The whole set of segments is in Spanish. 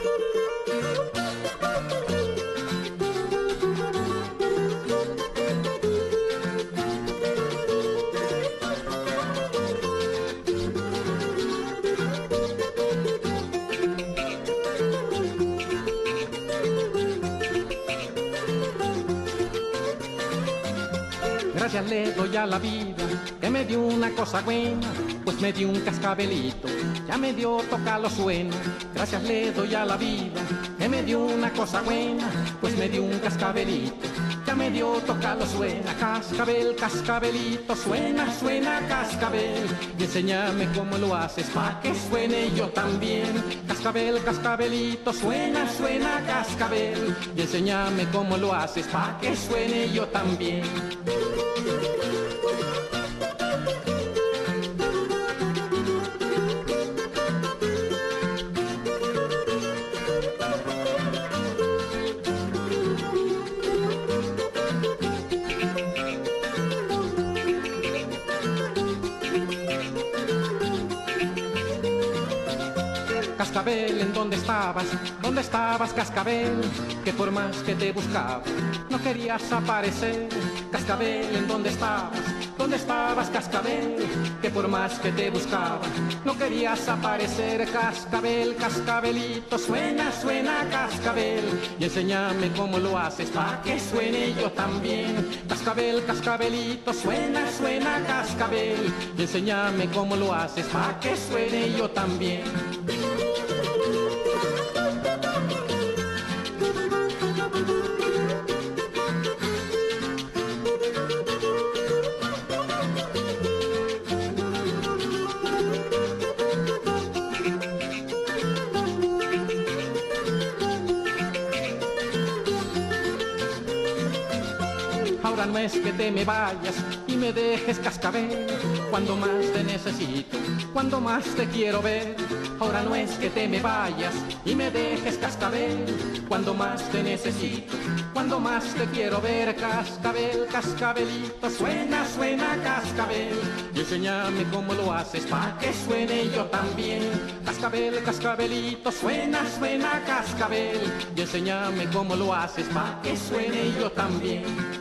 Gracias le doy a la vida que me dio una cosa buena, pues me dio un cascabelito, ya me dio tocarlo suena. Gracias le doy a la vida que me dio una cosa buena, pues me dio un cascabelito, ya me dio tocarlo suena. Cascabel, cascabelito, suena, suena cascabel, y enséñame cómo lo haces pa' que suene yo también. Cascabel, cascabelito, suena, suena cascabel, y enséñame cómo lo haces pa' que suene yo también. Cascabel, ¿en dónde estabas? ¿Dónde estabas, cascabel? Que por más que te buscaba, no querías aparecer. Cascabel, ¿en dónde estabas? ¿Dónde estabas, cascabel? Que por más que te buscaba, no querías aparecer. Cascabel, cascabelito, suena, suena cascabel, y enséñame cómo lo haces pa' que suene yo también. Cascabel, cascabelito, suena, suena cascabel, y enséñame cómo lo haces pa' que suene yo también. Ahora no es que te me vayas y me dejes, cascabel, cuando más te necesito, cuando más te quiero ver. Ahora no es que te me vayas y me dejes, cascabel, cuando más te necesito, cuando más te quiero ver. Cascabel, cascabelito, suena, suena cascabel, y enséñame cómo lo haces pa' que suene yo también. Cascabel, cascabelito, suena, suena cascabel, y enséñame cómo lo haces pa' que suene yo también.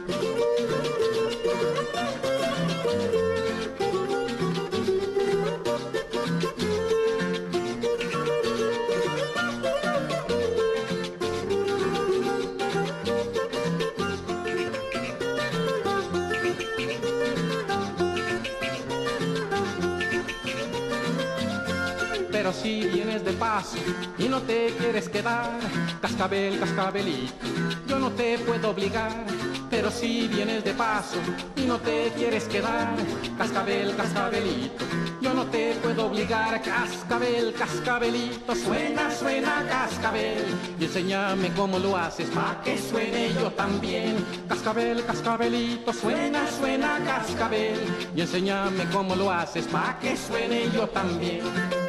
Pero si vienes de paso y no te quieres quedar, cascabel, cascabelito, yo no te puedo obligar. Pero si vienes de paso y no te quieres quedar, cascabel, cascabelito, yo no te puedo obligar. Cascabel, cascabelito, suena, suena cascabel, y enséñame cómo lo haces pa' que suene yo también. Cascabel, cascabelito, suena, suena cascabel, y enséñame cómo lo haces pa' que suene yo también.